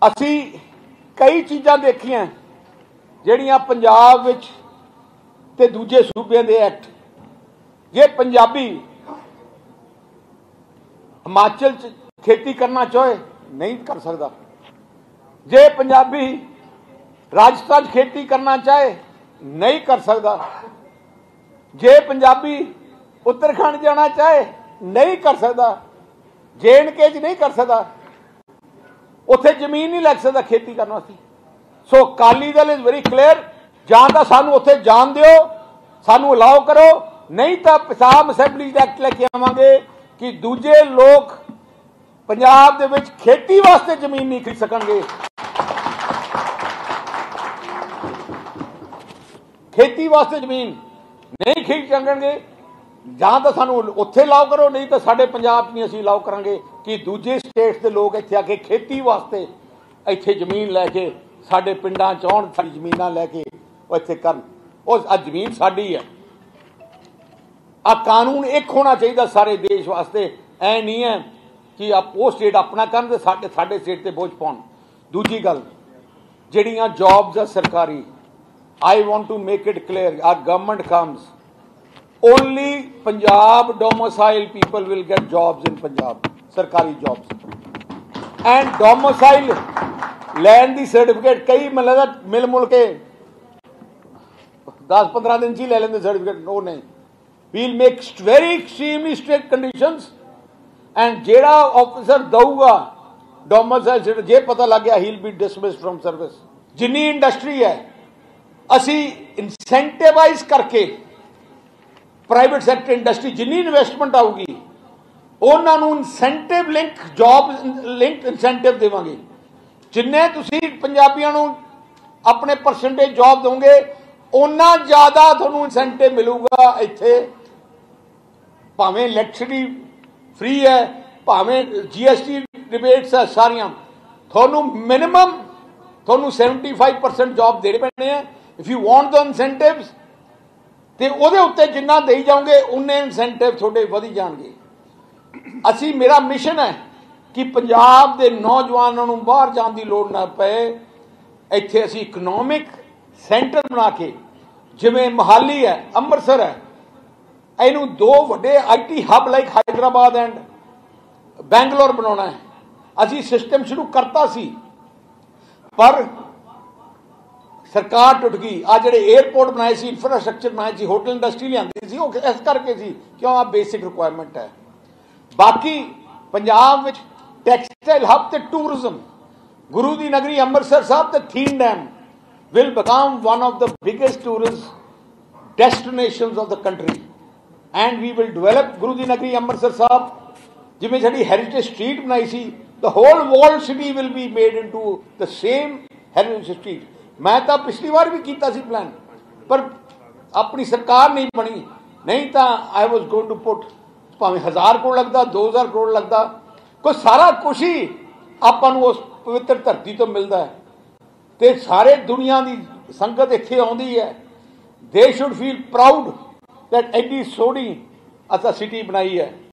ਅਸੀਂ कई चीज़ां देखियां ਜਿਹੜੀਆਂ पंजाब विच ते दूजे सूबे दे एक्ट जे पंजाबी हिमाचल च खेती करना चाहे नहीं कर सकता, जे पंजाबी राजस्थान खेती करना चाहे नहीं कर सकता, जे पंजाबी उत्तराखंड जाना चाहे नहीं कर सकता, JNK च नहीं कर सकता, उत्थे जमीन नहीं लग सकता खेती करने वास्ते। सो Akali Dal is very clear, जां तां सानू उत्थे जान दिओ, सानू अलाउ करो, नहीं तो पंजाब असैंबली एक्ट लेके आवांगे कि दूजे लोग पंजाब दे विच खेती वास्ते जमीन नहीं खरीद सकणगे। खेती वास्ते जमीन नहीं खरीद सकणगे, जां तां सानू उत्थे अलाउ करो, नहीं तो साडे पंजाब च नहीं असीं अलाउ करांगे कि दूजे स्टेट्स के लोग इत्थे आके खेती वास्ते इत्थे जमीन लैके साडे पिंडां च आउण, साडी जमीनां लैके इत्थे करन। आ जमीन साडी है। आ कानून एक होना चाहिए सारे देश वास्ते, ऐ नहीं है कि आप वो स्टेट अपना करन ते साडे स्टेट ते बोझ पाउण। दूजी गल जिहड़ियां जॉब्स आ सरकारी, I want to make it clear, our government comes only Punjab domicile people will get jobs in Punjab, सरकारी jobs, and domicile land दी सर्टिफिकेट कई मिल मुल के 10-15 दिन ची ले लेंगे सर्टिफिकेट। नो नहीं, we'll make very extremely strict conditions, and जेड़ा ऑफिसर दऊगा domicile जे पता लग गया he'll be dismissed from service। जिन्नी इंडस्ट्री है असी इंसेंटिवाइज करके प्राइवेट सैक्टर इंडस्ट्री जिन्नी इन्वेस्टमेंट आऊगी उन्होंने incentive link job link incentive देवांगे। जिन्ने तुसी पंजाबियों को अपने परसेंटेज जॉब दोगे उन्ना ज्यादा तुहानू इंसेंटिव मिलूगा। इत्थे भावें इलैक्ट्रिसिटी फ्री है, भावें GST रिबेट्स है, सारियां तुहानू मिनिमम तुहानू 75% जॉब देने पैने हैं। If you want the incentives ते उहदे उत्ते जिन्ना देई जाओगे उन्ने इंसेंटिव थोड़े वधी जाणगे। असी मेरा मिशन है कि पंजाब दे नौजवानों नूं बाहर जाण दी लोड़ ना पए, इत्थे असी इकनॉमिक सेंटर बना के जिवें मोहाली है, अमृतसर है, इहनूं दो वड्डे IT hub like Hyderabad and Bangalore बनाउणा है। असी सिस्टम शुरू करता सी पर सरकार टुट गई। आ जिहड़े एयरपोर्ट बनाए सी, इंफ्रास्ट्रक्चर बनाए सी, होटल इंडस्ट्री लिआंदी सी, वो इस करके सी क्यों आ बेसिक रिक्वायरमेंट है। बाकी पंजाब विच टैक्सटाइल हब ते टूरिज्म, गुरु दी नगरी अमृतसर साहब ते Thein dam will become one of the biggest tourist destinations of the country, and we will develop Guru दी नगरी अमृतसर साहब। जिवें साडी हेरिटेज स्ट्रीट बनाई सी, the whole walled city will be made into the same heritage street. मैं तो पिछली बार भी किया सी प्लान, पर अपनी सरकार नहीं बनी, नहीं तो I was going to put भावें 1000 करोड़ लगता, 2000 करोड़ लगता, कोई सारा कुछ ही आपां नूं उस पवित्र धरती तो मिलता है ते सारे दुनिया की संगत इत्थे आउंदी है। They should feel proud that एडी सोहनी असां सिटी बनाई है।